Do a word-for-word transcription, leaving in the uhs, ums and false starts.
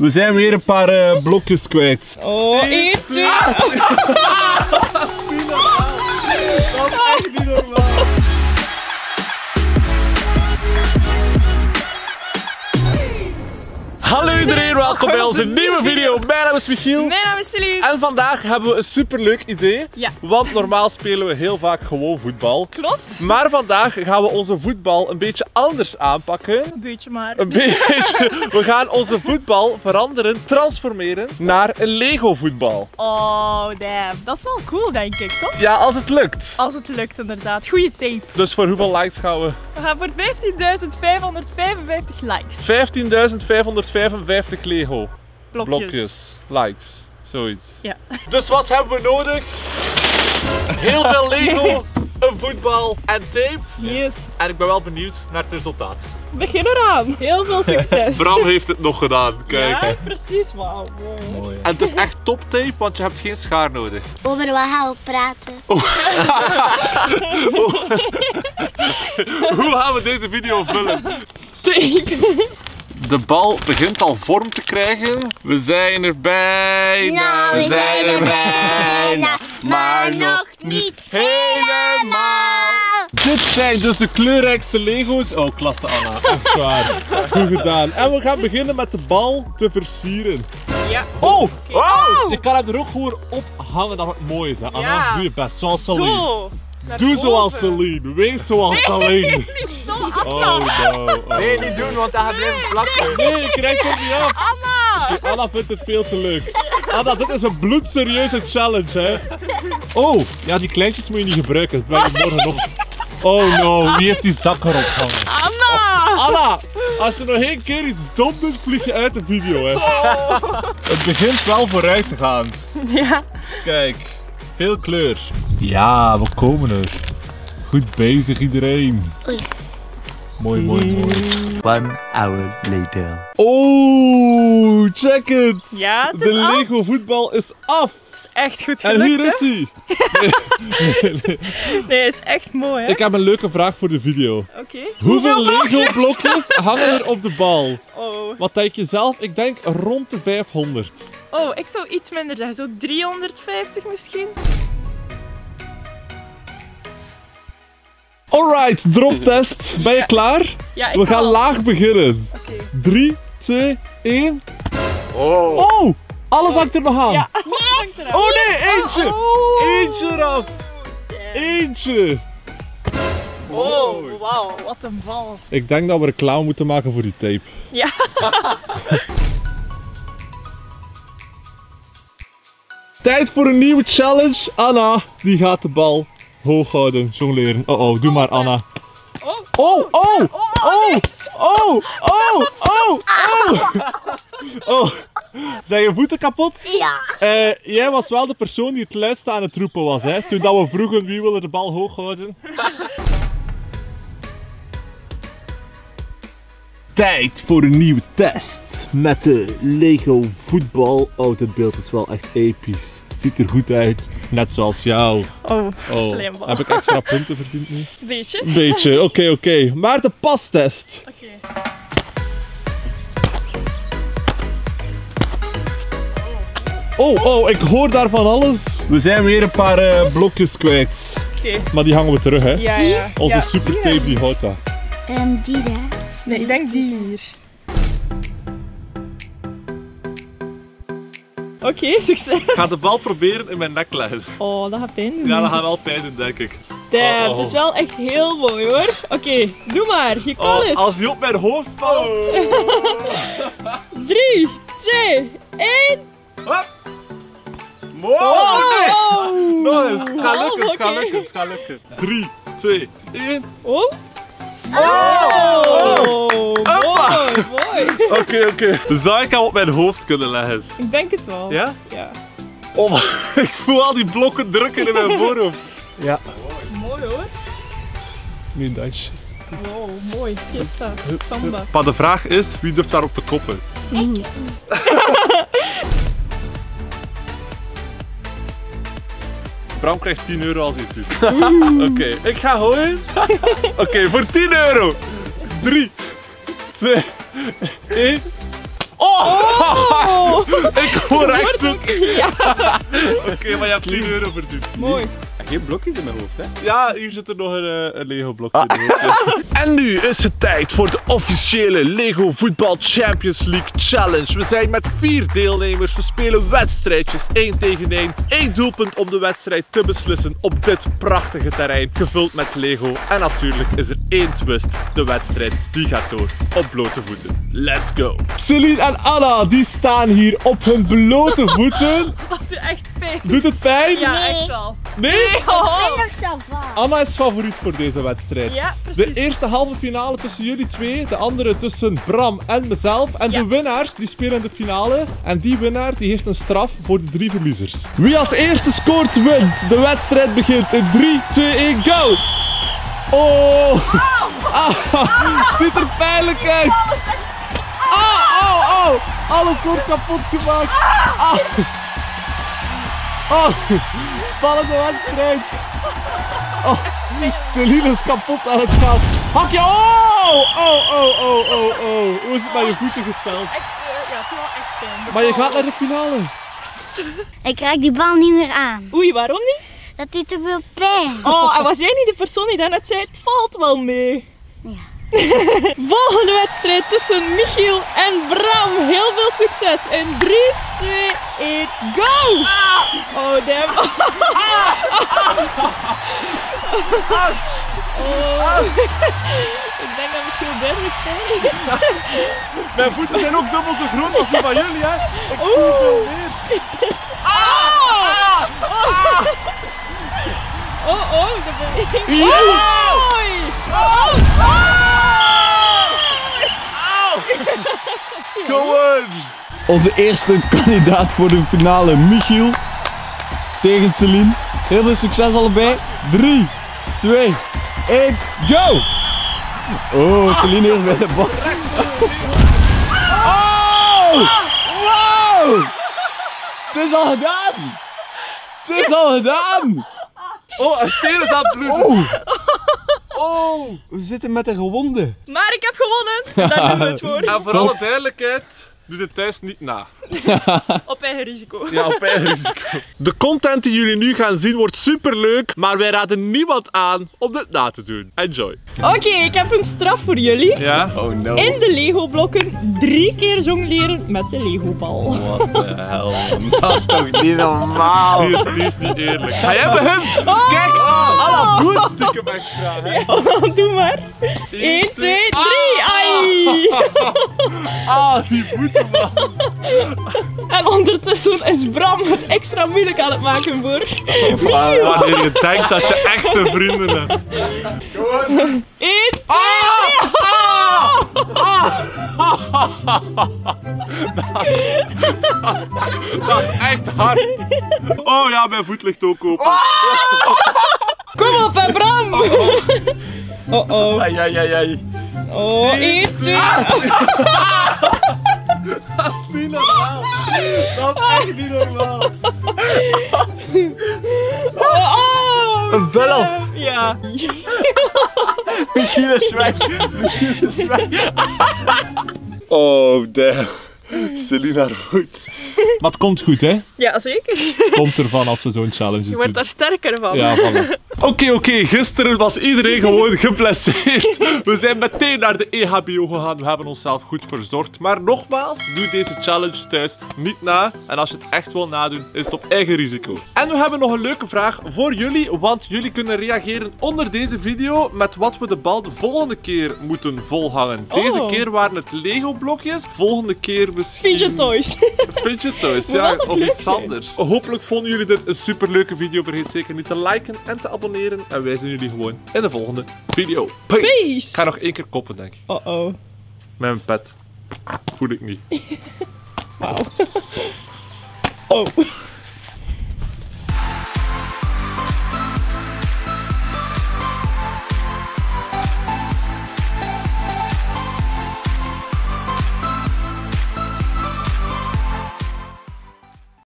We zijn weer een paar uh, blokjes kwijt. Oh, één, twee. Ah. Dat is niet normaal. Dat is echt niet normaal. Hallo iedereen, welkom bij onze nieuwe video. Mijn naam is Michiel. Mijn naam is Celine. En vandaag hebben we een superleuk idee. Ja. Want normaal spelen we heel vaak gewoon voetbal. Klopt. Maar vandaag gaan we onze voetbal een beetje anders aanpakken. Een beetje maar. Een beetje. We gaan onze voetbal veranderen, transformeren naar een Lego voetbal. Oh, damn. Dat is wel cool, denk ik, toch? Ja, als het lukt. Als het lukt, inderdaad. Goeie tape. Dus voor hoeveel likes gaan we? We gaan voor vijftienduizend vijfhonderdvijfenvijftig likes. vijftienduizend vijfhonderdvijfenvijftig Lego Blokjes. blokjes, likes, zoiets. Ja. Dus wat hebben we nodig? Heel veel Lego, een voetbal en tape. Yes. En ik ben wel benieuwd naar het resultaat. Begin eraan. Heel veel succes. Bram heeft het nog gedaan, kijk. Ja, precies. Wauw. Wow. En het is echt top tape, want je hebt geen schaar nodig. Over wat gaan we praten? Hoe gaan we deze video vullen? Tape. De bal begint al vorm te krijgen. We zijn er bijna. Nou, we zijn er bijna. maar nog niet helemaal. Dit zijn dus de kleurrijkste Lego's. Oh, klasse Anna. Echt waar. Goed gedaan. En we gaan beginnen met de bal te versieren. Ja. Oh! Oh! Je kan het er ook gewoon op hangen dat het mooi is, hè Anna? Ja. Doe je best. Zoals Celine. Zo. Doe zoals Celine. Wees zoals Celine. Niet zo, Oh Anna. no. Oh. Nee, niet doen, want dat gaat blijven plakken. Nee, ik krijg het niet af. Anna. Okay, Anna vindt het veel te leuk. Anna, dit is een bloedserieuze challenge, hè. Oh, ja, die kleintjes moet je niet gebruiken. Dat blijft morgen nog. Oh no, wie heeft die zak erop gehangen? Anna. Anna, als je nog één keer iets dom doet, vlieg je uit de video, hè. Het begint wel vooruit te gaan. Ja. Kijk, veel kleur. Ja, we komen er. Goed bezig iedereen. Oei. Mooi, mooi, mooi. One hour later. Oh, check het. Ja, het De is af. Lego voetbal is af. Het is echt goed En gelukt, hier is hij. Nee, het is echt mooi, hè? Ik heb een leuke vraag voor de video. Oké. Okay. Hoeveel Lego blokjes hangen er op de bal? Oh. Wat denk je zelf? Ik denk rond de vijfhonderd. Oh, ik zou iets minder zeggen. Zo driehonderdvijftig misschien. Alright, droptest. Ben je klaar? Ja, ik We gaan wel. laag beginnen. Oké. drie, twee, één. Oh. Oh! Alles hangt er nog aan. Ja, alles hangt eraan. Oh nee, eentje! Oh. Eentje eraf! Eentje! Oh, wauw, wat een bal. Ik denk dat we reclame moeten maken voor die tape. Ja. Tijd voor een nieuwe challenge. Anna, die gaat de bal hoog houden, jongleren. Oh oh, doe maar Anna. Oh, Oh, oh, oh, mist. oh, oh, oh, oh. Oh, zijn je voeten kapot? Ja. Eh, jij was wel de persoon die het luidste aan het roepen was, hè? Toen dat we vroegen wie wil er de bal hoog houden. Tijd voor een nieuwe test met de Lego voetbal. Oh, dit beeld is wel echt episch. Ziet er goed uit, net zoals jou. Oh, Oh, slim bal. heb ik extra punten verdiend nu? Beetje. Een beetje, oké, oké. Okay. Maar de pastest. Oké. Oh, oh, ik hoor daar van alles. We zijn weer een paar uh, blokjes kwijt. Oké. Maar die hangen we terug, hè? Ja, ja. Onze ja. super tape die houdt dat. Um, die daar. Nee, ik denk die hier. Oké, okay, succes. Ik ga de bal proberen in mijn nek leggen. Oh, dat gaat pijn doen. Ja, dat gaat wel pijn doen, denk ik. Damn, Oh, oh. het is wel echt heel mooi hoor. Oké, okay, doe maar. Je kan Oh, het. als die op mijn hoofd valt. drie, twee, één. Hop. Mooi! Oh, Nee! Nog eens. Het gaat Oh, lukken, het gaat oké. lukken, het gaat lukken. drie, twee, één. Oh. Oh! Oh, Hoppa. mooi, mooi. Oké, oké. Zou ik hem op mijn hoofd kunnen leggen? Ik denk het wel. Ja? Ja. Oh, ik voel al die blokken drukken in mijn voorhoofd. Ja. Mooi hoor. Nu een dansje. Wow, mooi. Fiesta, samba. Maar de vraag is, wie durft daarop te koppen? Bram krijgt tien euro als hij het doet. Oké, okay, ik ga gooien. Oké, okay, voor tien euro. drie, twee, één. Oh! Ik hoor rechts zoeken. Ja, Oké, okay, maar je hebt tien euro verdiend. mooi. Geen blokjes in mijn hoofd, hè? Ja, hier zit er nog een, uh, een Lego blokje ah. in. En nu is het tijd voor de officiële Lego Voetbal Champions League Challenge. We zijn met vier deelnemers. We spelen wedstrijdjes, één tegen één. Eén doelpunt om de wedstrijd te beslissen op dit prachtige terrein, gevuld met Lego. En natuurlijk is er één twist. De wedstrijd die gaat door op blote voeten. Let's go! Celine en Anna, die staan hier op hun blote voeten. Dat doet echt pijn. Doet het pijn? Ja, Nee. echt wel. Nee? Ik vind nog zo van. Anna is favoriet voor deze wedstrijd. Ja, precies. De eerste halve finale tussen jullie twee, de andere tussen Bram en mezelf. En Ja. de winnaars die spelen in de finale. En die winnaar die heeft een straf voor de drie verliezers. Wie als eerste scoort wint. De wedstrijd begint in drie, twee, één, go! Oh! Ah, het ziet er pijnlijk uit! Oh, oh, oh! Alles wordt kapot gemaakt! Ah. Oh! Spannende wedstrijd! Oh, Celine is kapot aan het gaan. Hakje! Oh! Oh, oh, oh, oh, oh. Hoe is het met je voeten gesteld? Echt, uh, ja, het is wel echt pijn. Maar je gaat naar de finale. Ik raak die bal niet meer aan. Oei, waarom niet? Dat doet te veel pijn. Oh, en was jij niet de persoon die daarnet zei, het valt wel mee? Ja. Volgende wedstrijd tussen Michiel en Bram. Heel veel succes. In drie, twee, één, go! Oh, damn. Oh. Ik denk dat Michiel duidelijk pijn. Mijn voeten zijn ook dubbel zo groot als die van jullie, hè? Ik voel veel meer. Oh, oh, dat ben ik. Ja. Oei. Oh, Go on! Onze eerste kandidaat voor de finale, Michiel. Tegen Celine. Heel veel succes allebei. drie, twee, één, go! Oh, Celine is bij de bal. Oh! Wow! Het is al gedaan! Het is al gedaan! Oh, het teen is aan het bloeden. Oh. Oh, we zitten met een gewonde. maar ik heb gewonnen. Daar doen we het voor. En voor alle duidelijkheid, doe het thuis niet na. Op eigen risico. Ja, op eigen risico. De content die jullie nu gaan zien wordt super leuk, maar wij raden niemand aan om dit na te doen. Enjoy. Oké, ik heb een straf voor jullie. Ja? Oh no. In de Lego blokken drie keer jongleren met de Lego bal. What the hell? Dat is toch niet normaal? Die is, die is niet eerlijk. Ga jij beginnen? Kijk, Anna, doe het stiekem echt graag. Hè? Doe maar. één, twee, drie. Ai. Ah, die voeten, man. En ondertussen is Bram het extra moeilijk aan het maken voor Michiel. Wanneer je denkt dat je echte vrienden hebt. één, twee, Ah! Ah! Dat is, dat is echt hard. Oh ja, mijn voet ligt ook open. kom op, hè, Bram. Oh oh. Ai, ai, ai, ai. Oh, één, twee. Dat is niet normaal. Dat is echt niet normaal. Oh, oh. Een vel af. Ja. Michiel is weg. Michiel is weg. Oh, damn. Celine haar voet. Maar het komt goed, hè? Ja, zeker. Komt ervan als we zo'n challenge Je doen. wordt daar sterker van. Ja, voilà. Oké, oké. Gisteren was iedereen gewoon geblesseerd. We zijn meteen naar de E H B O gegaan. We hebben onszelf goed verzorgd. Maar nogmaals, doe deze challenge thuis niet na. En als je het echt wil nadoen, is het op eigen risico. En we hebben nog een leuke vraag voor jullie. Want jullie kunnen reageren onder deze video met wat we de bal de volgende keer moeten volhangen. Deze Oh. keer waren het Lego blokjes. Volgende keer misschien... Fidget toys. Fidget toys, ja, Wat of leuk. iets anders. Hopelijk vonden jullie dit een superleuke video. Vergeet zeker niet te liken en te abonneren. En wij zien jullie gewoon in de volgende video. Peace! Peace. Ik ga nog één keer koppen, denk ik. Oh oh. Met mijn pet. Voel ik niet. Wauw. Oh.